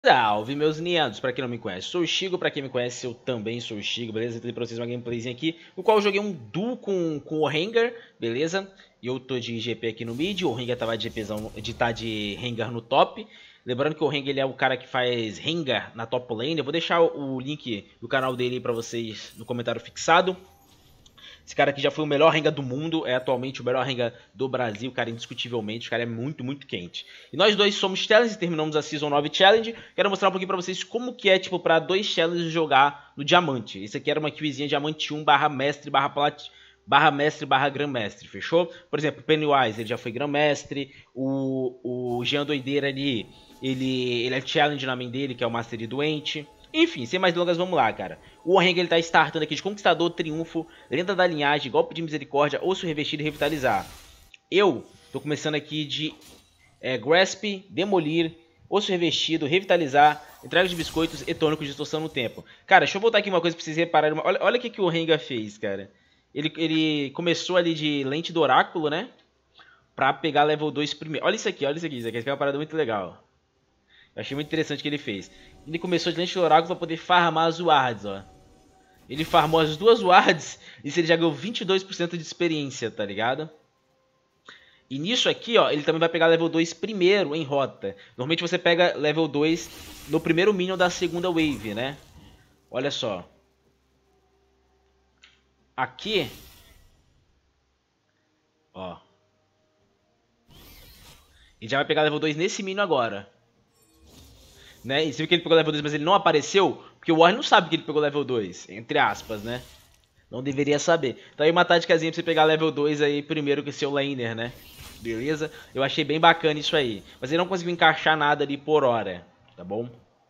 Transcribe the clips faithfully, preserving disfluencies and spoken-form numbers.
Salve, meus niados, pra quem não me conhece, sou o Shigo, pra quem me conhece, eu também sou o Shigo, beleza? Eu tenho pra vocês uma gameplayzinha aqui, no qual eu joguei um duo com, com o Rengar, beleza? E eu tô de G P aqui no mid, o Rengar tava de GPzão, de tá de Rengar no top. Lembrando que o Rengar ele é o cara que faz Rengar na top lane, eu vou deixar o link do canal dele aí pra vocês no comentário fixado. Esse cara aqui já foi o melhor Rengar do mundo, é atualmente o melhor Rengar do Brasil, cara, indiscutivelmente, o cara é muito, muito quente. E nós dois somos Challenge, terminamos a Season nove Challenge, quero mostrar um pouquinho pra vocês como que é, tipo, pra dois Challenges jogar no Diamante. Esse aqui era uma queuezinha Diamante um barra Mestre barra Plat... barra Mestre barra Grandmestre, fechou? Por exemplo, o Pennywise, ele já foi Grandmestre, o, o Jean Doideira ali, ele, ele é Challenge na main dele, que é o Mastery Doente. Enfim, sem mais delongas, vamos lá, cara. O Rengar ele tá startando aqui de Conquistador, Triunfo, Lenda da Linhagem, Golpe de Misericórdia, Osso Revestido e Revitalizar. Eu tô começando aqui de é, Grasp, Demolir, Osso Revestido, Revitalizar, Entrega de Biscoitos e Tônico de Distorção no Tempo. Cara, deixa eu voltar aqui uma coisa pra vocês repararem. Olha, olha o que, que o Rengar fez, cara. Ele, ele começou ali de Lente do Oráculo, né? Pra pegar level dois primeiro. Olha isso aqui, olha isso aqui. Isso aqui é uma parada muito legal. Eu achei muito interessante o que ele fez. Ele começou de Lente do Oráculo pra poder farmar as wards, ó. Ele farmou as duas wards e ele já ganhou vinte e dois por cento de experiência, tá ligado? E nisso aqui, ó, ele também vai pegar level dois primeiro em rota. Normalmente você pega level dois no primeiro minion da segunda wave, né? Olha só. Aqui. Ó. Ele já vai pegar level dois nesse minion agora. Né? E você viu que ele pegou level dois, mas ele não apareceu, porque o Warren não sabe que ele pegou level dois, entre aspas, né? Não deveria saber. Então aí uma táticazinha pra você pegar level dois aí primeiro que seu laner, né? Beleza? Eu achei bem bacana isso aí. Mas ele não conseguiu encaixar nada ali por hora, tá bom?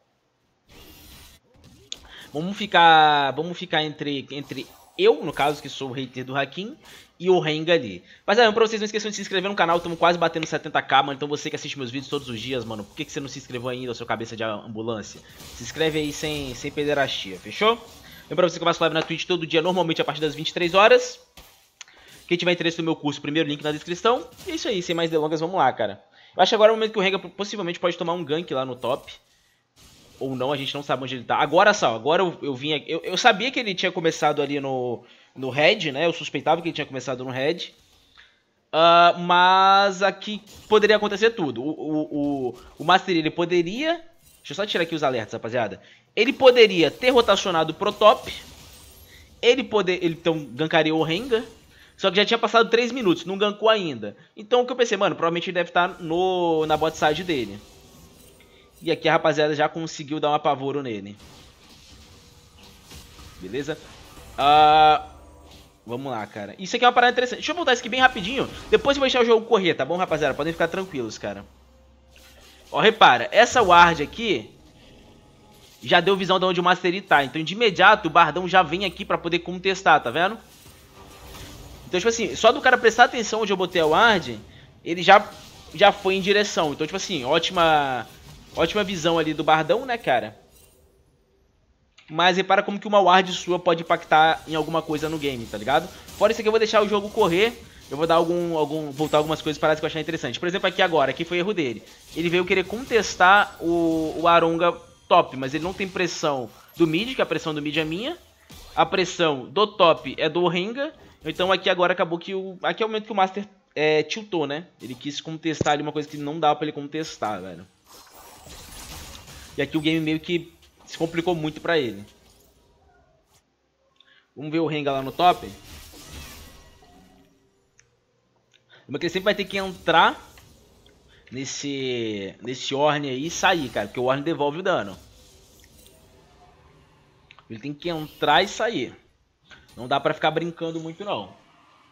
Vamos ficar, vamos ficar entre, entre eu, no caso, que sou o hater do Hakim, e o Rengar ali. Mas é, pra vocês não esqueçam de se inscrever no canal, estamos quase batendo setenta k, mano. Então você que assiste meus vídeos todos os dias, mano, por que, que você não se inscreveu ainda, seu cabeça de ambulância? Se inscreve aí sem, sem pederastia, fechou? Lembra você que eu faço live na Twitch todo dia, normalmente a partir das vinte e três horas. Quem tiver interesse no meu curso, primeiro link na descrição. E é isso aí, sem mais delongas, vamos lá, cara. Eu acho que agora é o momento que o Rengar possivelmente pode tomar um gank lá no top. Ou não, a gente não sabe onde ele tá. Agora só, agora eu, eu vim aqui. Eu, eu sabia que ele tinha começado ali no, no Red, né? Eu suspeitava que ele tinha começado no Red. Uh, mas aqui poderia acontecer tudo. O, o, o, o Master ele poderia. Deixa eu só tirar aqui os alertas, rapaziada. Ele poderia ter rotacionado pro top. Ele poder. Ele então gankaria o Rengar. Só que já tinha passado três minutos, não gankou ainda. Então o que eu pensei, mano, provavelmente ele deve estar no, na bot side dele. E aqui a rapaziada já conseguiu dar um apavoro nele. Beleza? Uh, vamos lá, cara. Isso aqui é uma parada interessante. Deixa eu voltar isso aqui bem rapidinho. Depois eu vou deixar o jogo correr, tá bom, rapaziada? Podem ficar tranquilos, cara. Ó, repara. Essa ward aqui já deu visão de onde o Mastery tá. Então, de imediato, o Bardão já vem aqui pra poder contestar, tá vendo? Então, tipo assim, só do cara prestar atenção onde eu botei a ward, ele já, já foi em direção. Então, tipo assim, ótima... Ótima visão ali do Bardão, né, cara? Mas repara como que uma ward sua pode impactar em alguma coisa no game, tá ligado? Fora isso aqui eu vou deixar o jogo correr. Eu vou dar algum, algum voltar algumas coisas paradas que eu achar interessante. Por exemplo, aqui agora, aqui foi erro dele. Ele veio querer contestar o, o Aronga top, mas ele não tem pressão do mid, que a pressão do mid é minha. A pressão do top é do Rengar. Então aqui agora acabou que o... Aqui é o momento que o Master é, tiltou, né? Ele quis contestar ali uma coisa que não dava pra ele contestar, velho. E aqui o game meio que se complicou muito pra ele. Vamos ver o Rengar lá no top. Lembra que ele sempre vai ter que entrar nesse, nesse Ornn aí e sair, cara. Porque o Ornn devolve o dano. Ele tem que entrar e sair. Não dá pra ficar brincando muito, não.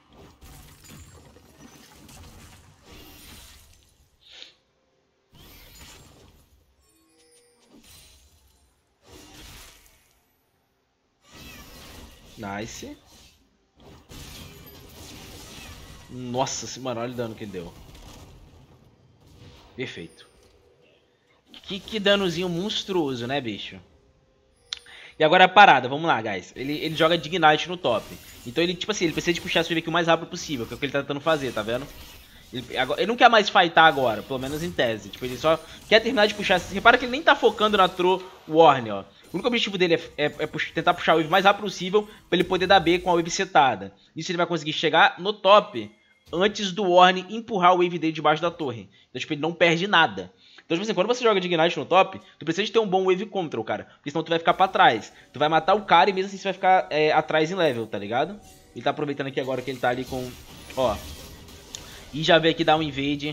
Nice. Nossa, mano, olha o dano que ele deu. Perfeito. Que, que danozinho monstruoso, né, bicho? E agora a parada, vamos lá, guys. Ele, ele joga Dignite no top. Então ele, tipo assim, ele precisa de puxar esse wave aqui o mais rápido possível, que é o que ele tá tentando fazer, tá vendo? Ele, agora, ele não quer mais fightar agora, pelo menos em tese. Tipo, ele só quer terminar de puxar. Repara que ele nem tá focando na Tro Warner, ó. O único objetivo dele é, é, é puxar, tentar puxar a wave o mais rápido possível pra ele poder dar B com a wave setada. Isso ele vai conseguir chegar no top antes do Warner empurrar o wave dele debaixo da torre. Então, tipo, ele não perde nada. Então, tipo assim, quando você joga de Ignite no top, tu precisa de ter um bom wave control, cara. Porque senão tu vai ficar pra trás. Tu vai matar o cara e mesmo assim você vai ficar é, atrás em level, tá ligado? Ele tá aproveitando aqui agora que ele tá ali com... Ó. E já veio aqui dar um invade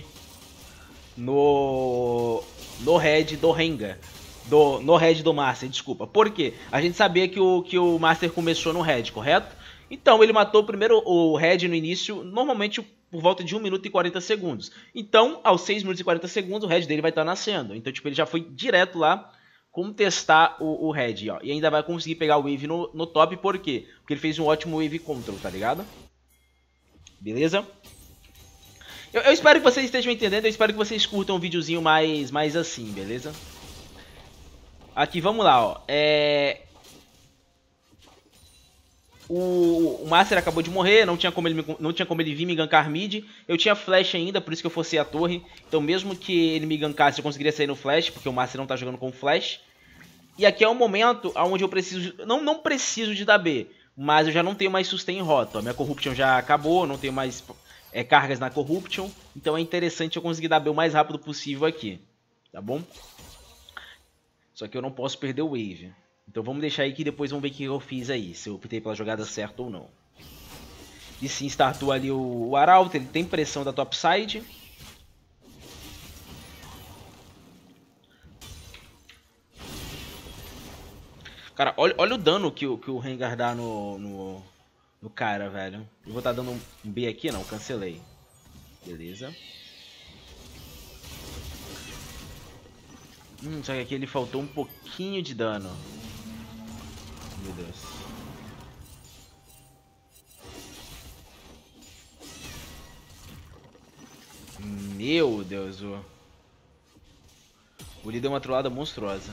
no... No head do Rengar. Do, no head do Master, desculpa. Por quê? A gente sabia que o, que o Master começou no head, correto? Então ele matou primeiro o head no início, normalmente por volta de um minuto e quarenta segundos. Então, aos seis minutos e quarenta segundos, o head dele vai estar nascendo. Então, tipo, ele já foi direto lá contestar o, o head, ó. E ainda vai conseguir pegar o wave no, no top, por quê? Porque ele fez um ótimo wave control, tá ligado? Beleza? Eu, eu espero que vocês estejam entendendo, eu espero que vocês curtam um videozinho mais, mais assim, beleza? Aqui, vamos lá, ó. É... O, o Master acabou de morrer, não tinha, como ele, não tinha como ele vir me gankar mid. Eu tinha flash ainda, por isso que eu forcei a torre. Então mesmo que ele me gankasse, eu conseguiria sair no flash, porque o Master não tá jogando com flash. E aqui é um momento onde eu preciso... Não, não preciso de dar B, mas eu já não tenho mais sustain em rota. A minha Corruption já acabou, não tenho mais é, cargas na Corruption. Então é interessante eu conseguir dar B o mais rápido possível aqui, tá bom? Só que eu não posso perder o wave. Então vamos deixar aí que depois vamos ver o que eu fiz aí. Se eu optei pela jogada certa ou não. E sim, startou ali o, o Arauto. Ele tem pressão da topside. Cara, olha, olha o dano que o, que o Rengar dá no, no, no cara, velho. Eu vou estar dando um B aqui, não. Cancelei. Beleza. Hum, só que aqui ele faltou um pouquinho de dano. Meu Deus. Meu Deus, o... O Lee deu uma trollada monstruosa.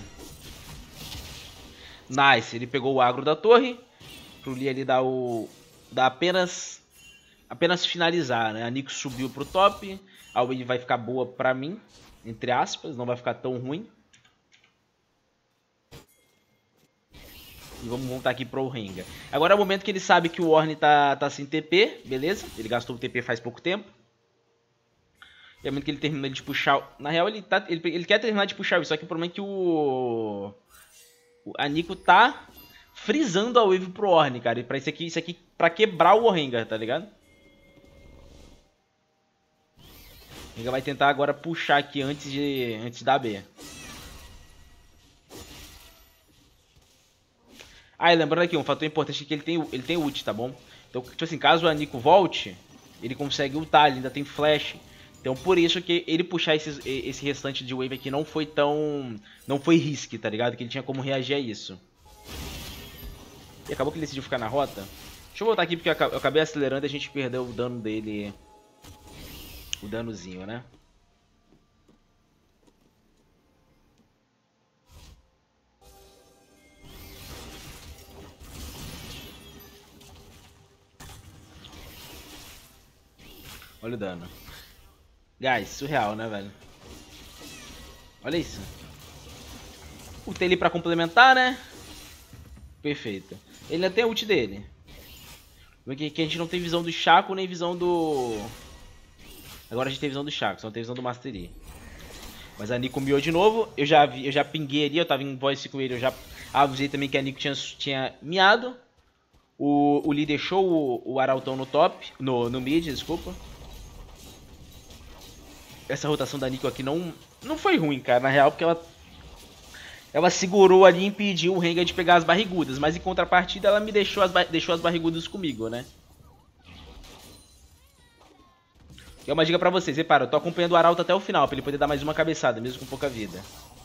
Nice, ele pegou o agro da torre. Pro Lee ali dar o... Dar apenas... Apenas finalizar, né? A Nico subiu pro top. A wave vai ficar boa pra mim. Entre aspas, não vai ficar tão ruim. E vamos voltar aqui pro Rengar. Agora é o momento que ele sabe que o Ornn tá, tá sem T P, beleza? Ele gastou o T P faz pouco tempo. E é o momento que ele termina de puxar... Na real, ele, tá, ele, ele quer terminar de puxar, só que o problema é que o... o a Nico tá frisando a wave pro Ornn, cara. E pra isso aqui, isso aqui pra quebrar o Rengar, tá ligado? O Rengar vai tentar agora puxar aqui antes de, antes da B. Ah, e lembrando aqui, um fator importante é que ele tem, ele tem ult, tá bom? Então, tipo assim, caso a Nico volte, ele consegue ultar, ele ainda tem flash. Então, por isso que ele puxar esses, esse restante de wave aqui não foi tão... Não foi risky, tá ligado? Que ele tinha como reagir a isso. E acabou que ele decidiu ficar na rota. Deixa eu voltar aqui porque eu acabei acelerando e a gente perdeu o dano dele. O danozinho, né? Olha o dano. Guys, surreal, né, velho? Olha isso. Ultei ele pra complementar, né? Perfeito. Ele ainda tem a ult dele. Porque aqui a gente não tem visão do Chaco nem visão do... Agora a gente tem visão do Chaco, só não tem visão do Master Yi. Mas a Nico miou de novo. Eu já, vi, eu já pinguei ali, eu tava em voice com ele. Eu já avisei também que a Nico tinha, tinha miado. O, o Lee deixou o, o Arautão no top. No, no mid, desculpa. Essa rotação da Nico aqui não, não foi ruim, cara, na real, porque ela ela segurou ali e impediu o Rengar de pegar as barrigudas, mas em contrapartida ela me deixou as, deixou as barrigudas comigo, né? E é uma dica pra vocês, repara, eu tô acompanhando o Arauto até o final, pra ele poder dar mais uma cabeçada, mesmo com pouca vida.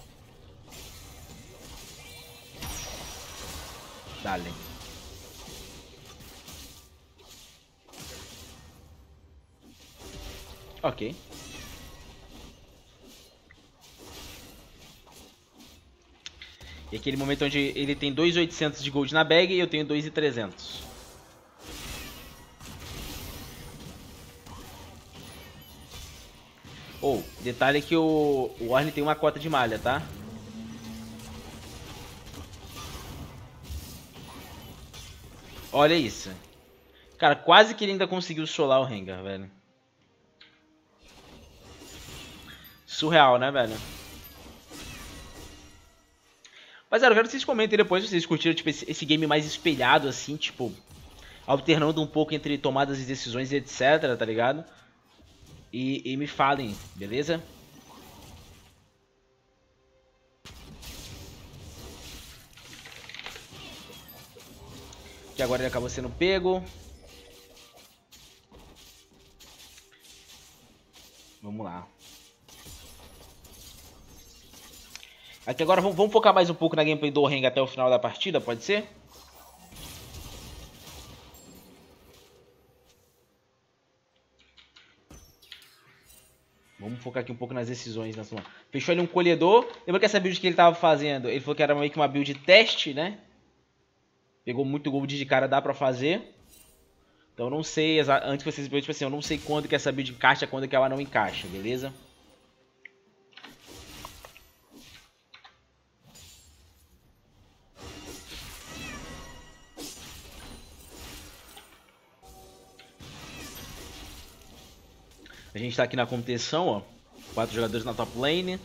Dale. Ok. E aquele momento onde ele tem dois mil e oitocentos de gold na bag e eu tenho dois mil e trezentos. Detalhe que o, o Ornn tem uma cota de malha, tá? Olha isso. Cara, quase que ele ainda conseguiu solar o Rengar, velho. Surreal, né, velho? Mas, eu quero que vocês comentem depois se vocês curtiram, tipo, esse, esse game mais espelhado, assim, tipo... alternando um pouco entre tomadas de decisões e etc, tá ligado? E, e me falem, beleza? Que agora ele acabou sendo pego. Vamos lá. Aqui agora vamos, vamos focar mais um pouco na gameplay do Rengar até o final da partida, pode ser? Vamos focar aqui um pouco nas decisões. Nessa... Fechou ali um colhedor. Lembra que essa build que ele tava fazendo, ele falou que era meio que uma build teste, né? Pegou muito gold de cara, dá pra fazer. Então eu não sei, antes que vocês tipo assim, eu não sei quando que essa build encaixa, quando que ela não encaixa, beleza? A gente tá aqui na competição, ó. Quatro jogadores na top lane.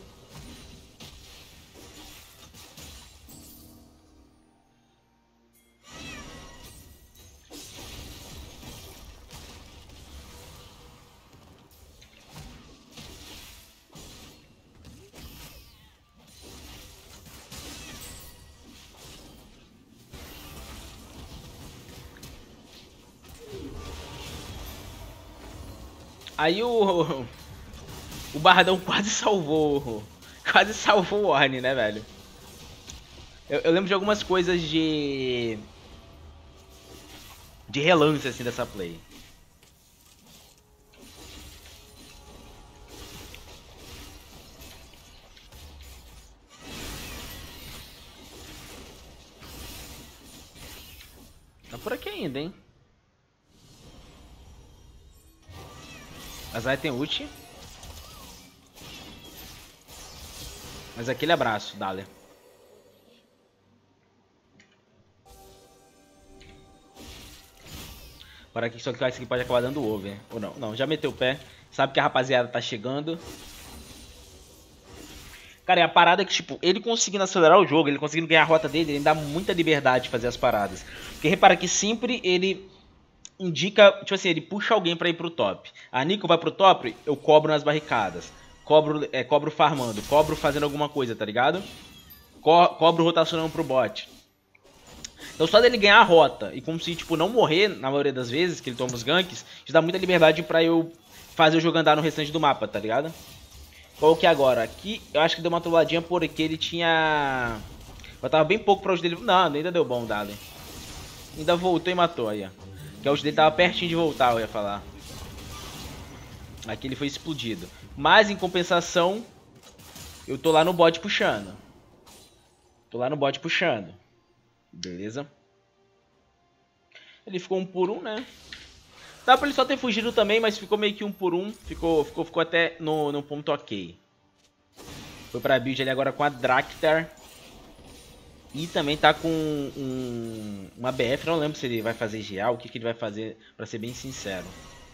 Aí o... O Bardão quase salvou... Quase salvou o Ornn, né, velho? Eu, eu lembro de algumas coisas de... De relance, assim, dessa play. Tá por aqui ainda, hein? A Zaya tem ult. Mas aquele abraço, Dale. Agora aqui só que isso aqui pode acabar dando over. Ou não, não, já meteu o pé. Sabe que a rapaziada tá chegando. Cara, e a parada é que, tipo, ele conseguindo acelerar o jogo, ele conseguindo ganhar a rota dele, ele dá muita liberdade de fazer as paradas. Porque repara que sempre ele indica, tipo assim, ele puxa alguém pra ir pro top. A Nico vai pro top, eu cobro nas barricadas. Cobro, é, cobro farmando, cobro fazendo alguma coisa, tá ligado? Co cobro rotacionando pro bot. Então só dele ganhar a rota e conseguir, tipo, não morrer, na maioria das vezes, que ele toma os ganks, isso dá muita liberdade pra eu fazer o jogo andar no restante do mapa, tá ligado? Qual que é agora? Aqui eu acho que deu uma trolladinha porque ele tinha... Eu tava bem pouco pra ult dele. Não, ainda deu bom, Dali. Ainda voltou e matou aí, ó. Que a ult dele tava pertinho de voltar, eu ia falar. Aqui ele foi explodido. Mas em compensação, eu tô lá no bot puxando. Tô lá no bot puxando. Beleza. Ele ficou um por um, né? Dá pra ele só ter fugido também, mas ficou meio que um por um. Ficou, ficou, ficou até no, no ponto ok. Foi pra build ali agora com a Draktar. E também tá com um, uma B F. Não lembro se ele vai fazer G A, o que, que ele vai fazer, pra ser bem sincero.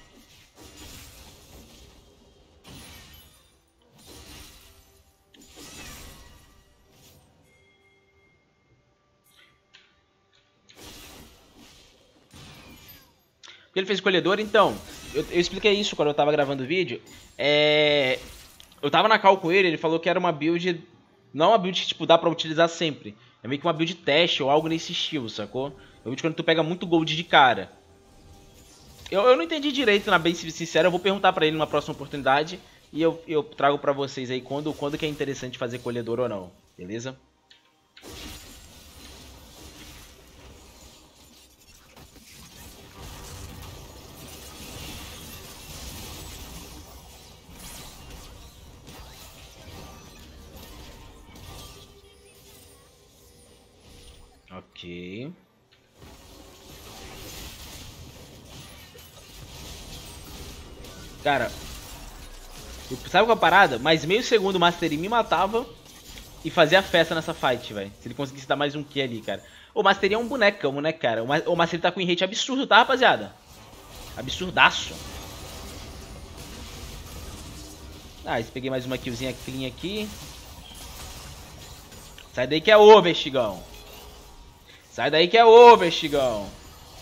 Porque ele fez escolhedor, então, eu, eu expliquei isso quando eu tava gravando o vídeo. É, eu tava na call com ele, ele falou que era uma build, não uma build que tipo, dá pra utilizar sempre. É meio que uma build teste ou algo nesse estilo, sacou? É uma build quando tu pega muito gold de cara. Eu, eu não entendi direito, na bem sincero, eu vou perguntar pra ele numa próxima oportunidade. E eu, eu trago pra vocês aí quando, quando que é interessante fazer colhedor ou não, beleza? Ok. Cara, Sabe qual é a parada? Mais meio segundo o Mastery me matava e fazia festa nessa fight, velho. Se ele conseguisse dar mais um Q ali, cara. O Mastery é um bonecão, né, cara? O Mastery tá com um rate absurdo, tá, rapaziada? Absurdaço. Ah, peguei mais uma killzinha clean aqui. Sai daí que é over, Chigão. Sai daí que é over, Chigão.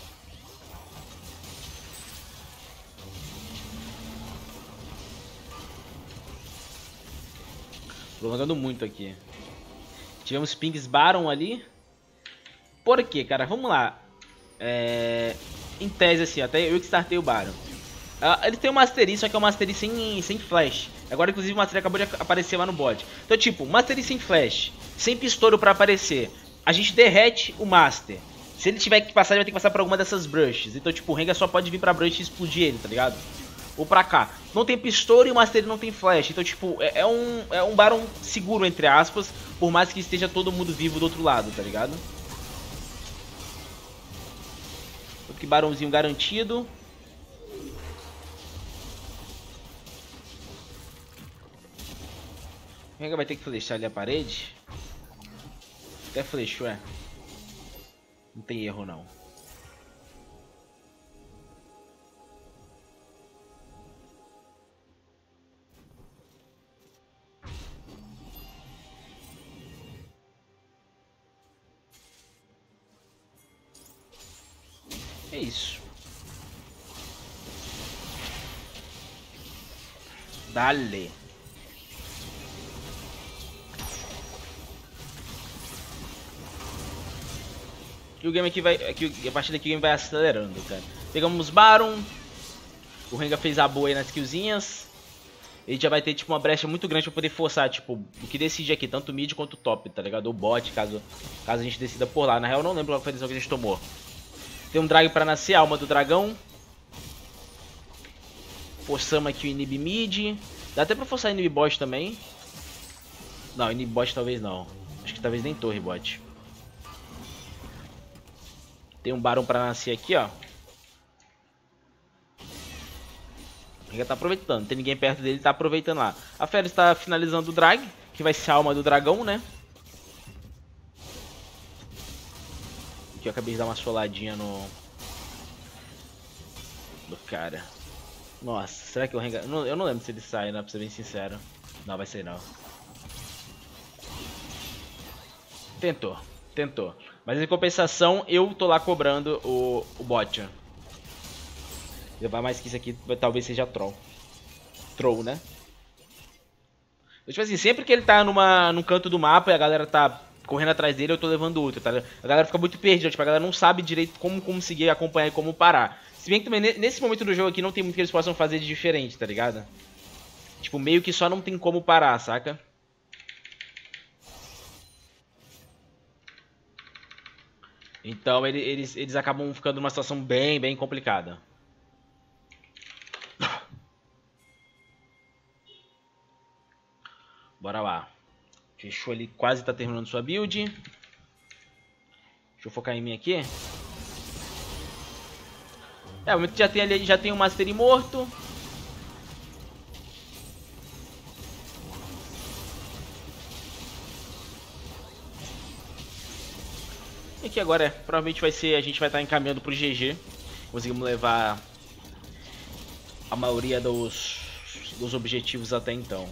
Prolongando muito aqui. Tivemos pings Baron ali. Por quê, cara? Vamos lá. É... Em tese, assim, até eu que startei o Baron. Uh, ele tem um Mastery, só que é um Mastery sem, sem flash. Agora, inclusive, o Mastery acabou de aparecer lá no bot. Então, tipo, Mastery sem flash, sem pistouro pra aparecer. A gente derrete o Master. Se ele tiver que passar, ele vai ter que passar por alguma dessas brushes. Então, tipo, o Rengar só pode vir pra brush e explodir ele, tá ligado? Ou pra cá. Não tem pistouro e o Mastery não tem flash. Então, tipo, é, é, um, é um Baron seguro, entre aspas. Por mais que esteja todo mundo vivo do outro lado, tá ligado? Outro que Baronzinho garantido. O Rengar vai ter que flechar ali a parede. Até flechou, é. Não tem erro, não. É isso. Dale. E o game aqui vai. Aqui, a partir daqui o game vai acelerando, cara. Pegamos Baron. O Rengar fez a boa aí nas killzinhas. Ele já vai ter tipo uma brecha muito grande pra poder forçar, tipo, o que decide aqui, tanto mid quanto top, tá ligado? Ou bot, caso, caso a gente decida por lá. Na real eu não lembro qual foi a decisão que a gente tomou. Tem um drag pra nascer, alma do dragão. Forçamos aqui o inib mid. Dá até pra forçar inib bot também. Não, inib bot talvez não. Acho que talvez nem torre bot. Tem um Baron pra nascer aqui, ó. O Rengar tá aproveitando. Não tem ninguém perto dele, tá aproveitando lá. A Fera está finalizando o drag, que vai ser a alma do dragão, né? Aqui eu acabei de dar uma soladinha no... no cara. Nossa, será que o Rengar... Eu não, eu não lembro se ele sai, né? Pra ser bem sincero. Não, vai sair não. Tentou, tentou. Mas em compensação, eu tô lá cobrando o, o bot. Levar mais que isso aqui, talvez seja troll. Troll, né? Eu, tipo assim, sempre que ele tá numa, num canto do mapa e a galera tá correndo atrás dele, eu tô levando ultra, tá? A galera fica muito perdida, tipo, a galera não sabe direito como conseguir acompanhar e como parar. Se bem que também, nesse momento do jogo aqui, não tem muito que eles possam fazer de diferente, tá ligado? Tipo, meio que só não tem como parar, saca? Então eles, eles acabam ficando numa situação bem, bem complicada. Bora lá. Fechou ali, quase tá terminando sua build. Deixa eu focar em mim aqui. É, o momento que já tem ali, já tem o Mastery morto. E aqui agora é, provavelmente vai ser, a gente vai estar encaminhando pro G G. Conseguimos levar a maioria dos, dos objetivos até então.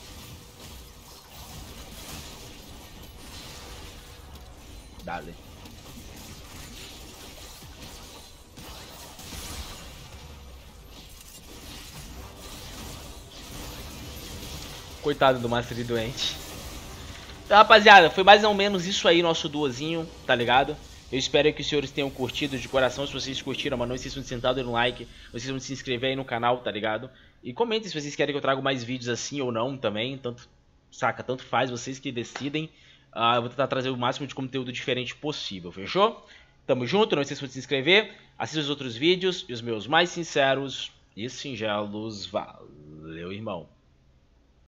Dale. Coitado do Mastery doente. Então, rapaziada, foi mais ou menos isso aí, nosso duozinho, tá ligado? Eu espero que os senhores tenham curtido de coração. Se vocês curtiram, mano, não esqueçam de sentar, dar um like. Não esqueçam de se inscrever aí no canal, tá ligado? E comentem se vocês querem que eu traga mais vídeos assim ou não também. Tanto, saca, tanto faz, vocês que decidem. Uh, eu vou tentar trazer o máximo de conteúdo diferente possível, fechou? Tamo junto, não esqueçam de se inscrever. Assista os outros vídeos e os meus mais sinceros e singelos. Valeu, irmão.